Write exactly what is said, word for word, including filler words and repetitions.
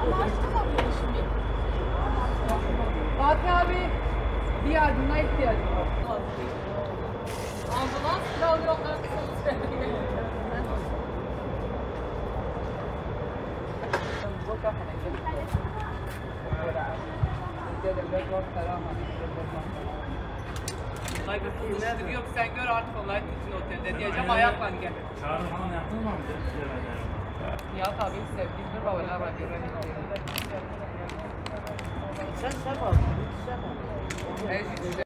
Fatih abi bir yardımına ihtiyacım var. Ambulans kiralı yolları kısa Nedir yok sen gör artık onlar tutun otelde diyeceğim ayakla gel. Çağrı falan yaptın mı? Ya tabii sevdiğimdir babalar var görelim. Sen sen al. Sen al. Evet işte.